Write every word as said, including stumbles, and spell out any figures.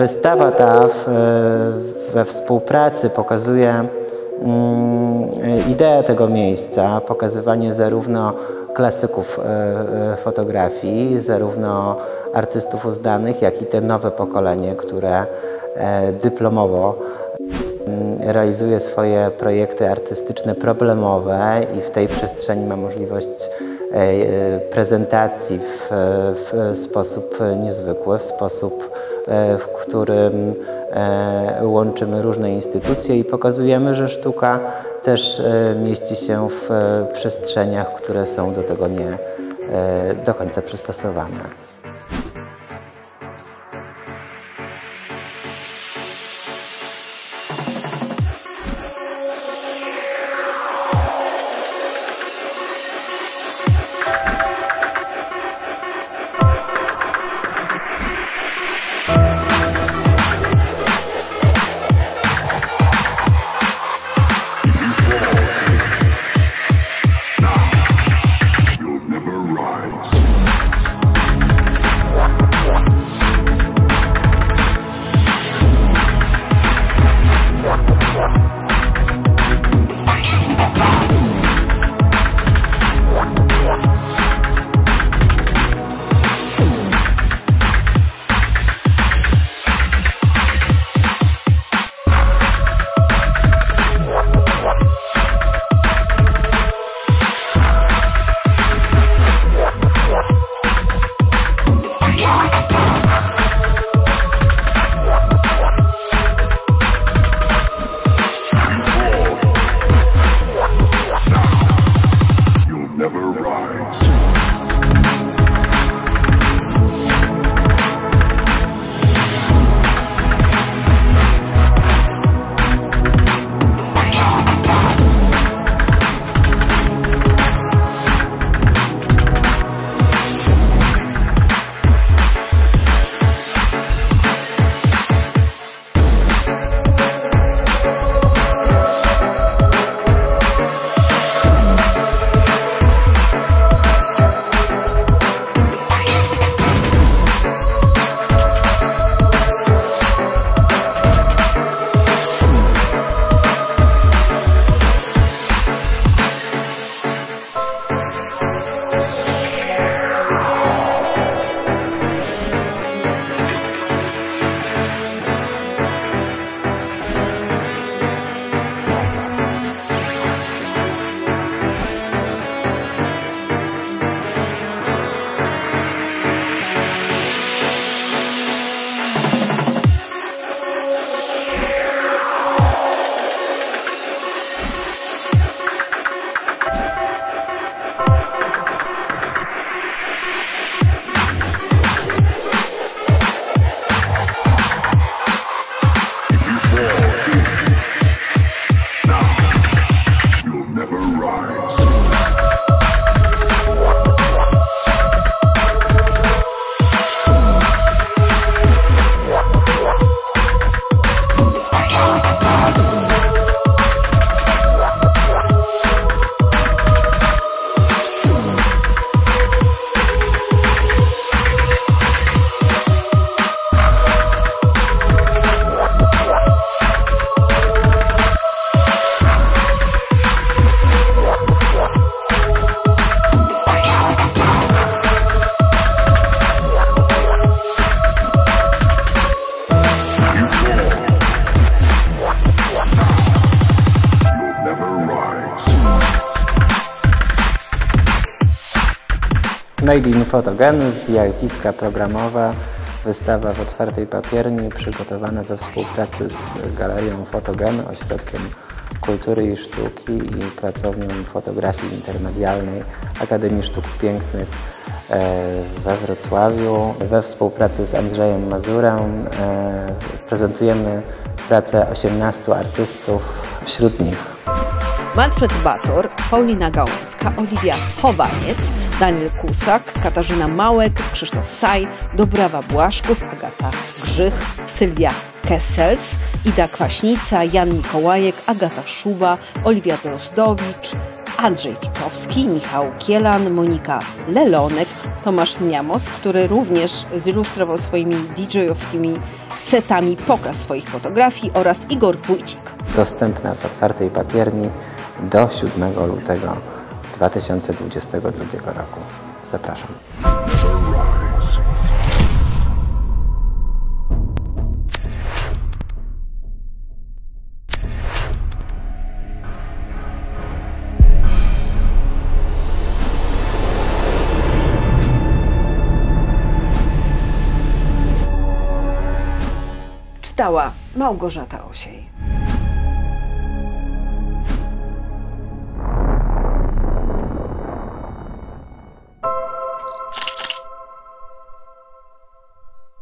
Wystawa ta w, we współpracy pokazuje ideę tego miejsca, pokazywanie zarówno klasyków fotografii, zarówno artystów uznanych, jak i te nowe pokolenie, które dyplomowo realizuje swoje projekty artystyczne problemowe i w tej przestrzeni ma możliwość prezentacji w, w sposób niezwykły, w sposób, w którym łączymy różne instytucje i pokazujemy, że sztuka też mieści się w przestrzeniach, które są do tego nie do końca przystosowane. Made in Photogen, zjawiska programowe, wystawa w otwartej papierni przygotowana we współpracy z Galerią Photogen, Ośrodkiem Kultury i Sztuki i Pracownią Fotografii Intermedialnej Akademii Sztuk Pięknych we Wrocławiu. We współpracy z Andrzejem Mazurem prezentujemy pracę osiemnastu artystów, wśród nich Manfred Bator, Paulina Gałązka, Oliwia Chowaniec, Daniel Kusak, Katarzyna Małek, Krzysztof Saj, Dobrawa Błaszków, Agata Grzych, Sylwia Kessels, Ida Kwaśnica, Jan Mikołajek, Agata Szuba, Oliwia Drozdowicz, Andrzej Ficowski, Michał Kielan, Monika Lelonek, Tomasz Miamos, który również zilustrował swoimi didżejowskimi setami pokaz swoich fotografii oraz Igor Wójcik. Dostępna w otwartej papierni do siódmego lutego dwa tysiące dwudziestego drugiego roku. Zapraszam. Czytała Małgorzata Osiej.